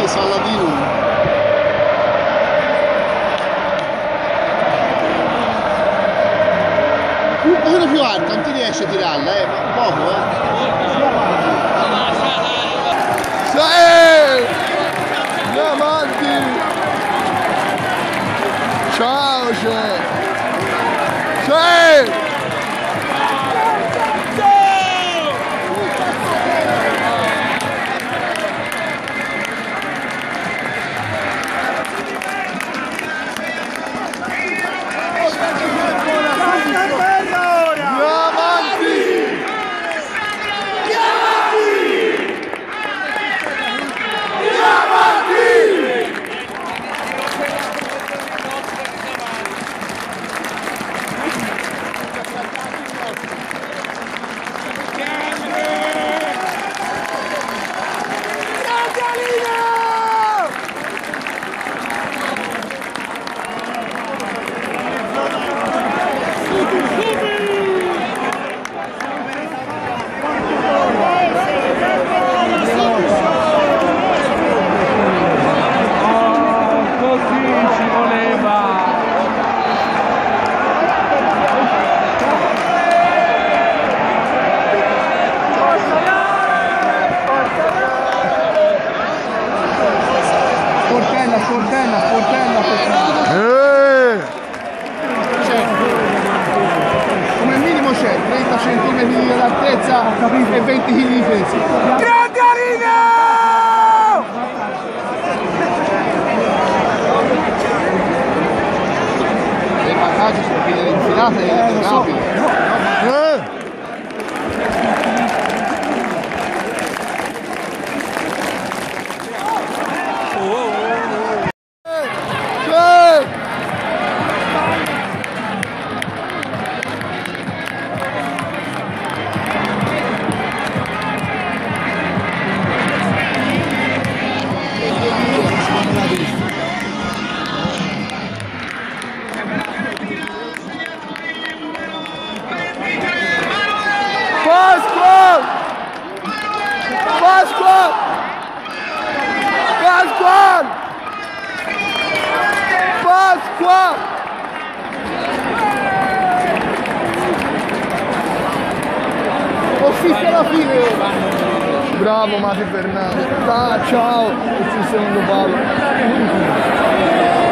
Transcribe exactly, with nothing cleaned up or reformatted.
Saladino. Un pochino più alto, non ti riesci a tirarla, eh, ma poco, eh. Sì! Andiamo avanti! Ciao, c'è! Sì! Sportella, sportella, sportella. Eh. Come minimo c'è trenta centimetri di altezza e venti chili di peso. Grande Arino! Le passaggi sono fine l'infilata e rapido. Eh. Pasqua! Pasqua! Pasqua! Pasqua! Ho fischio alla fine! Bravo Mati Fernando! Ah, ciao! Il secondo palo!